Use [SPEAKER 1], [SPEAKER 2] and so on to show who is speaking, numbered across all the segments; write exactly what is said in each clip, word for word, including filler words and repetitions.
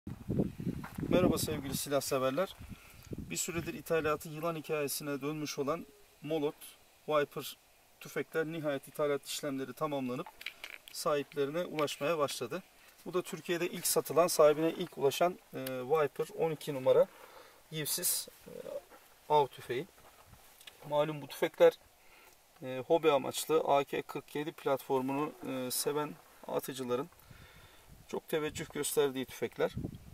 [SPEAKER 1] Merhaba sevgili silah severler. Bir süredir ithalatı yılan hikayesine dönmüş olan Molot Viper tüfekler nihayet ithalat işlemleri tamamlanıp sahiplerine ulaşmaya başladı. Bu da Türkiye'de ilk satılan, sahibine ilk ulaşan e, Viper on iki numara yivsiz e, av tüfeği. Malum bu tüfekler e, hobi amaçlı A K kırk yedi platformunu e, seven atıcıların çok teveccüh gösterdiği tüfekler.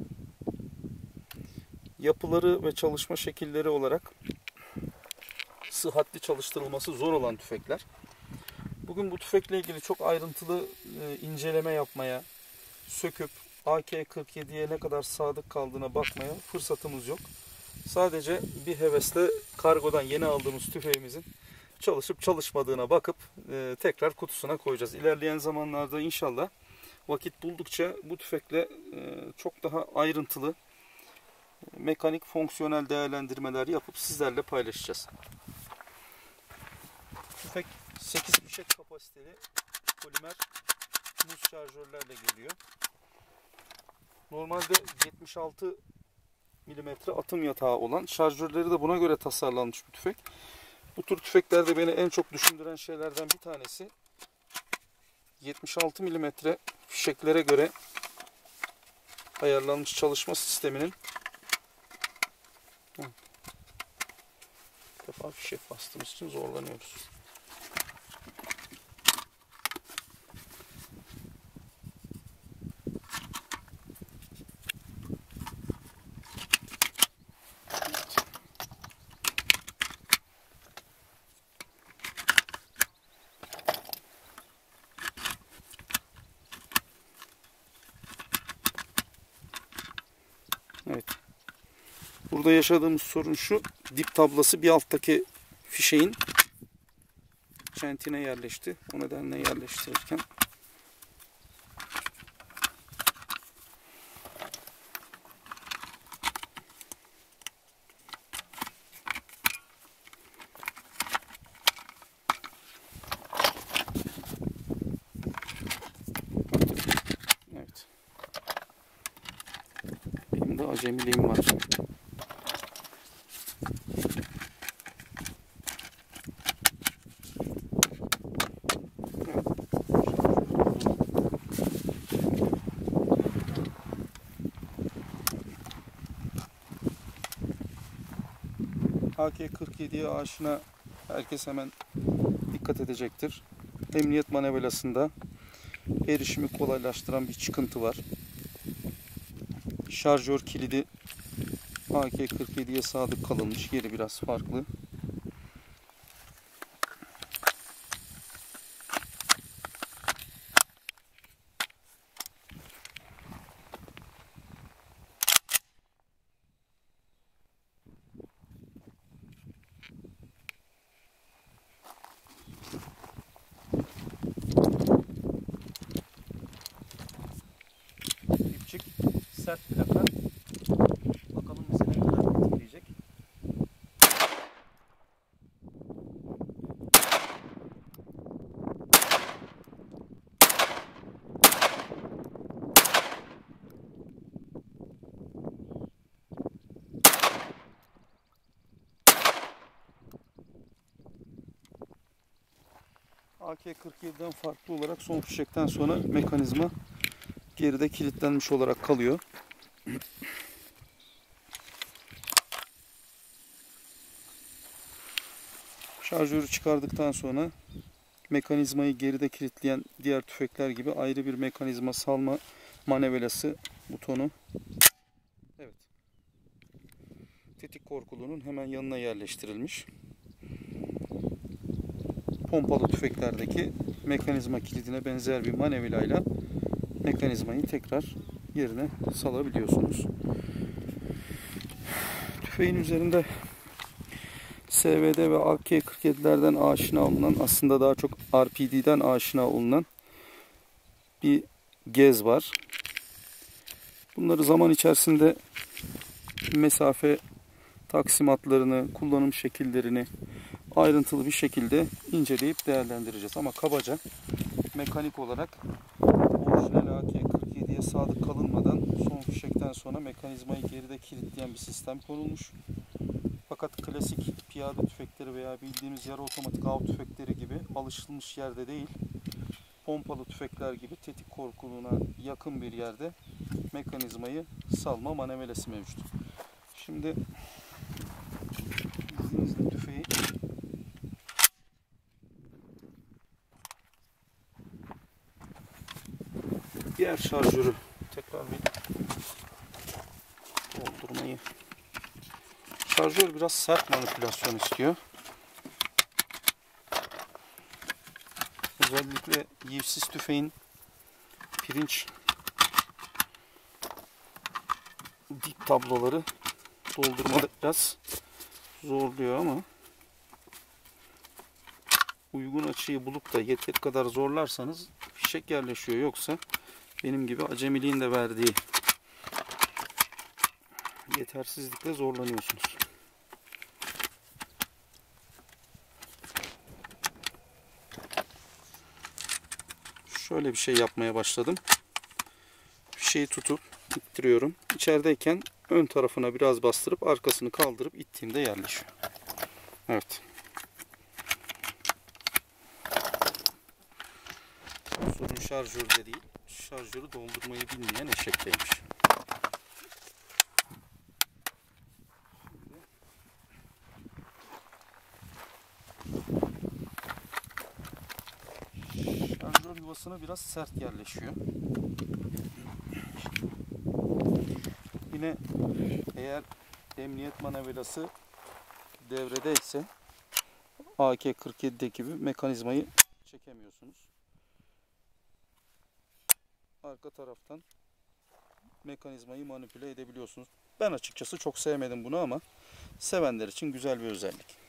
[SPEAKER 1] Yapıları ve çalışma şekilleri olarak sıhhatli çalıştırılması zor olan tüfekler. Bugün bu tüfekle ilgili çok ayrıntılı e, inceleme yapmaya, söküp A K kırk yediye ne kadar sadık kaldığına bakmaya fırsatımız yok. Sadece bir hevesle kargodan yeni aldığımız tüfeğimizin çalışıp çalışmadığına bakıp e, tekrar kutusuna koyacağız. İlerleyen zamanlarda inşallah vakit buldukça bu tüfekle e, çok daha ayrıntılı mekanik fonksiyonel değerlendirmeler yapıp sizlerle paylaşacağız. Tüfek sekiz fişek kapasiteli polimer muz şarjörlerle geliyor. Normalde yetmiş altı milimetre atım yatağı olan, şarjörleri de buna göre tasarlanmış bir tüfek. Bu tür tüfeklerde beni en çok düşündüren şeylerden bir tanesi yetmiş altı milimetre fişeklere göre ayarlanmış çalışma sisteminin bir defa fişek bastığımız için zorlanıyoruz. Evet. Burada yaşadığımız sorun şu: dip tablası bir alttaki fişeğin çentine yerleşti. O nedenle yerleştirirken evet. Benim de acemiliğim var. A K kırk yediye aşina herkes hemen dikkat edecektir. Emniyet manevelasında erişimi kolaylaştıran bir çıkıntı var. Şarjör kilidi A K kırk yediye sadık kalınmış. Yeri biraz farklı. Dipçik sert plaka. Bakalım bize ne kadar etkileyecek. A K kırk yediden farklı olarak son fişekten sonra mekanizma geride kilitlenmiş olarak kalıyor. Şarjörü çıkardıktan sonra mekanizmayı geride kilitleyen diğer tüfekler gibi ayrı bir mekanizma salma manevelası butonu. Evet. Tetik korkulunun hemen yanına yerleştirilmiş. Pompalı tüfeklerdeki mekanizma kilidine benzer bir manevilayla mekanizmayı tekrar yerine salabiliyorsunuz. Tüfeğin üzerinde S V D ve A K kırk yedilerden aşina olunan, aslında daha çok R P D'den aşina olunan bir gez var. Bunları zaman içerisinde mesafe taksimatlarını, kullanım şekillerini ayrıntılı bir şekilde inceleyip değerlendireceğiz. Ama kabaca mekanik olarak orijinal A K kırk yediye mekanizmaya sadık kalınmadan son fişekten sonra mekanizmayı geride kilitleyen bir sistem konulmuş. Fakat klasik piyade tüfekleri veya bildiğimiz yarı otomatik av tüfekleri gibi alışılmış yerde değil, pompalı tüfekler gibi tetik korkuluğuna yakın bir yerde mekanizmayı salma manevelesi mevcut. Şimdi izninizle tüfeği diğer şarjörü tekrar bir doldurmayı. Şarjör biraz sert manipülasyon istiyor. Özellikle yivsiz tüfeğin pirinç dip tabloları doldurmada biraz zorluyor ama uygun açıyı bulup da yeteri kadar zorlarsanız fişek yerleşiyor. Yoksa benim gibi acemiliğin de verdiği yetersizlikle zorlanıyorsunuz. Şöyle bir şey yapmaya başladım. Fişeği tutup ittiriyorum. İçerideyken ön tarafına biraz bastırıp arkasını kaldırıp ittiğimde yerleşiyor. Evet. Sorun şarjörde değil, şarjörü doldurmayı bilmeyen eşekteymiş. Şarjör yuvasına biraz sert yerleşiyor. Yine eğer emniyet manavelası devredeyse A K kırk yedi'deki gibi mekanizmayı çekemiyorsunuz. Arka taraftan mekanizmayı manipüle edebiliyorsunuz. Ben açıkçası çok sevmedim bunu ama sevenler için güzel bir özellik.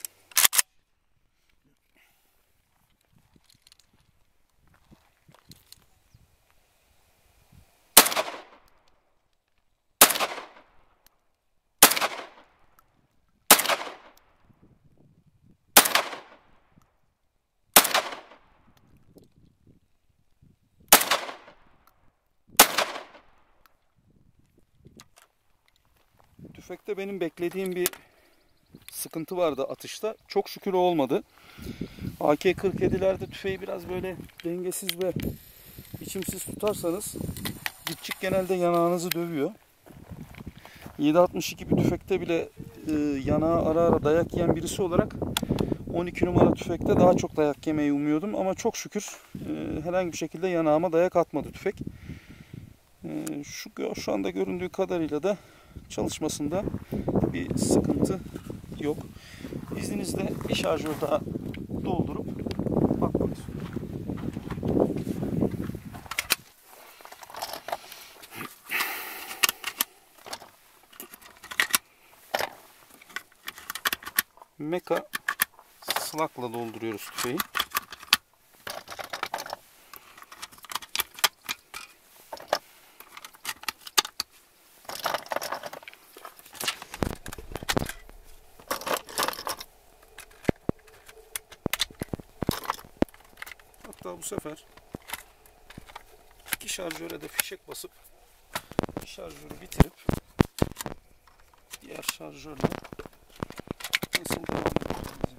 [SPEAKER 1] Tüfekte benim beklediğim bir sıkıntı vardı atışta. Çok şükür olmadı. A K kırk yedi'lerde tüfeği biraz böyle dengesiz ve biçimsiz tutarsanız dipçik genelde yanağınızı dövüyor. yedi altmış iki bir tüfekte bile e, yanağı ara ara dayak yiyen birisi olarak on iki numara tüfekte daha çok dayak yemeyi umuyordum ama çok şükür e, herhangi bir şekilde yanağıma dayak atmadı tüfek. E, şu, şu anda göründüğü kadarıyla da çalışmasında bir sıkıntı yok. İzninizle bir şarjör daha doldurup bakmak istiyorum. Meka slakla dolduruyoruz tüfeği. Hatta bu sefer iki şarjöre de fişek basıp bir şarjörü bitirip diğer şarjörle nasıl devam edeceğiz?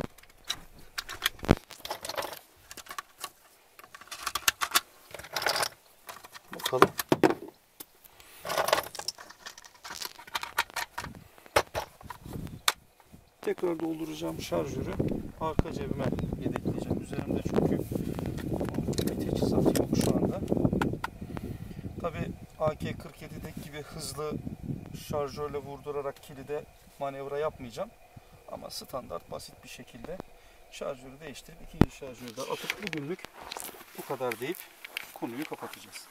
[SPEAKER 1] Bakalım. Tekrar dolduracağım şarjörü arka cebime yedekleyeceğim. Üzerimde çünkü bir teçhizat yok şu anda. Tabi A K kırk yedi'deki gibi hızlı şarjörle vurdurarak kilide manevra yapmayacağım. Ama standart basit bir şekilde şarjörü değiştirip ikinci şarjörü de atıp bugünlük bu kadar deyip konuyu kapatacağız.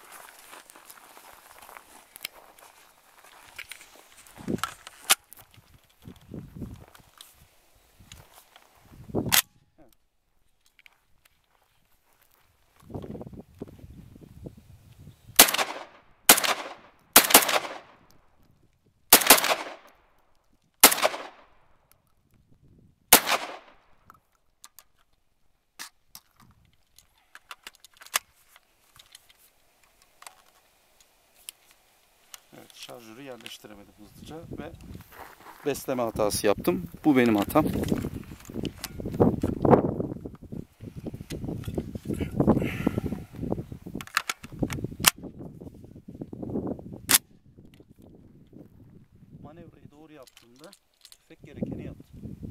[SPEAKER 1] şarjörü yerleştiremedim hızlıca ve besleme hatası yaptım. Bu benim hatam. Manevrayı doğru yaptığımda tüfek gerekeni yaptı.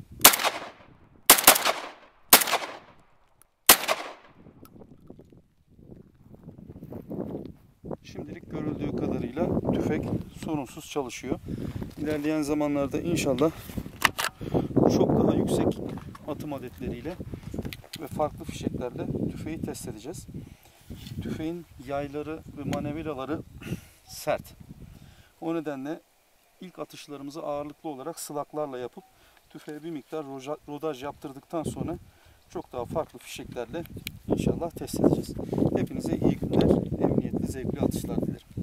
[SPEAKER 1] Şimdilik görüldüğü kadarıyla tüfek sorunsuz çalışıyor. İlerleyen zamanlarda inşallah çok daha yüksek atım adetleriyle ve farklı fişeklerle tüfeği test edeceğiz. Tüfeğin yayları ve manevraları sert. O nedenle ilk atışlarımızı ağırlıklı olarak sluglarla yapıp tüfeğe bir miktar rodaj yaptırdıktan sonra çok daha farklı fişeklerle inşallah test edeceğiz. Hepinize iyi günler, emniyetli, zevkli atışlar dilerim.